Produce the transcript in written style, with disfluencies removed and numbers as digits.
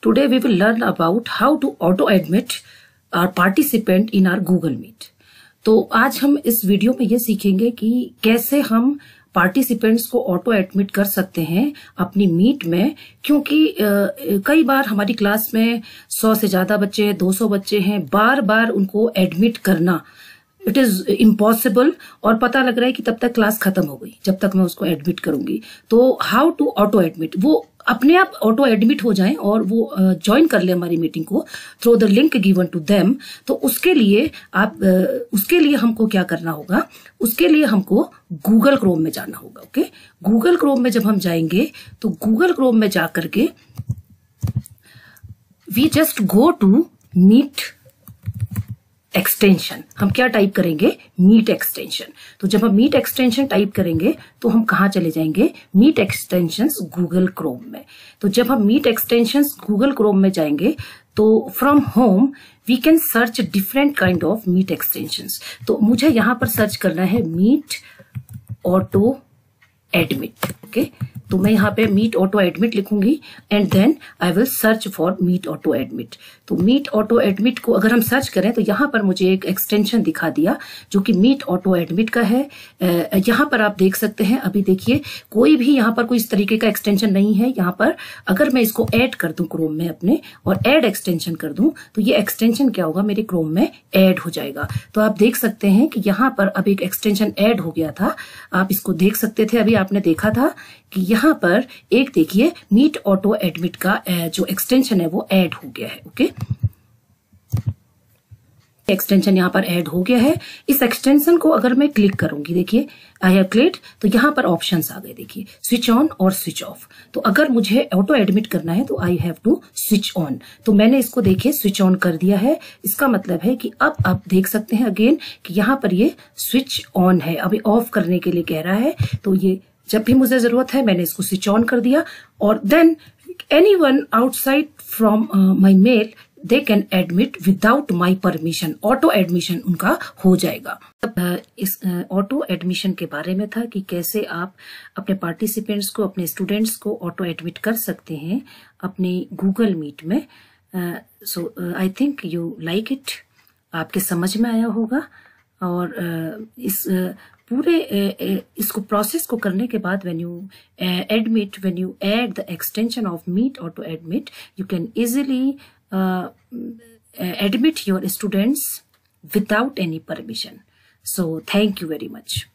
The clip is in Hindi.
Today we will learn about how to auto admit our participant in our Google Meet. तो आज हम इस वीडियो में ये सीखेंगे कि कैसे हम पार्टिसिपेंट्स को ऑटो एडमिट कर सकते हैं अपनी मीट में, क्योंकि कई बार हमारी क्लास में 100 से ज्यादा बच्चे हैं, 200 बच्चे हैं, बार बार उनको एडमिट करना इट इज इम्पॉसिबल और पता लग रहा है कि तब तक क्लास खत्म हो गई जब तक मैं उसको एडमिट करूंगी। तो हाउ टू ऑटो एडमिट, वो अपने आप ऑटो एडमिट हो जाएं और वो ज्वाइन कर ले हमारी मीटिंग को through the link given to them. तो उसके लिए हमको क्या करना होगा, उसके लिए हमको गूगल क्रोम में जाना होगा। ओके, गूगल क्रोम में जब हम जाएंगे तो गूगल क्रोम में जाकर के we just go to meet extension. हम क्या टाइप करेंगे, मीट एक्सटेंशन। तो जब हम मीट एक्सटेंशन टाइप करेंगे तो हम कहां चले जाएंगे, मीट एक्सटेंशंस गूगल क्रोम में। तो जब हम मीट एक्सटेंशंस गूगल क्रोम में जाएंगे तो from home we can search different kind of meet extensions. तो मुझे यहां पर सर्च करना है मीट ऑटो एडमिट। ओके, तो मैं यहाँ पे मीट ऑटो एडमिट लिखूंगी and then I will search for meet auto admit. तो मीट ऑटो एडमिट को अगर हम सर्च करें तो यहाँ पर मुझे एक एक्सटेंशन दिखा दिया जो कि मीट ऑटो एडमिट का है। यहाँ पर आप देख सकते हैं, अभी देखिए कोई भी यहाँ पर कोई इस तरीके का एक्सटेंशन नहीं है। यहाँ पर अगर मैं इसको ऐड कर दूं क्रोम में अपने और ऐड एक्सटेंशन कर दूं तो ये एक्सटेंशन क्या होगा, मेरे क्रोम में ऐड हो जाएगा। तो आप देख सकते हैं कि यहाँ पर अब एक एक्सटेंशन ऐड हो गया था, आप इसको देख सकते थे। अभी आपने देखा था कि यहाँ पर एक देखिए मीट ऑटो एडमिट का जो एक्सटेंशन है वो ऐड हो गया है। ओके, एक्सटेंशन यहाँ पर ऐड हो गया है। इस एक्सटेंशन को अगर मैं क्लिक करूंगी, देखिए आई हैव क्लिक, तो यहाँ पर ऑप्शंस आ गए, देखिए स्विच ऑन और स्विच ऑफ। तो अगर मुझे ऑटो एडमिट करना है तो I have to switch on. तो मैंने इसको देखिए स्विच ऑन कर दिया है। इसका मतलब है कि अब आप देख सकते हैं अगेन कि यहाँ पर ये स्विच ऑन है। अभी ऑफ करने के लिए कह रहा है, तो ये जब भी मुझे जरूरत है मैंने इसको स्विच ऑन कर दिया और then anyone outside from my mail they can admit without my permission. Auto admission उनका हो जाएगा। इस ऑटो एडमिशन के बारे में था कि कैसे आप अपने पार्टिसिपेंट्स को, अपने स्टूडेंट्स को ऑटो एडमिट कर सकते हैं अपने गूगल मीट में। So I think you like it, आपके समझ में आया होगा। और इस पूरे इसको प्रोसेस को करने के बाद when you add the extension of meet auto admit, you can easily admit your students without any permission. So thank you very much.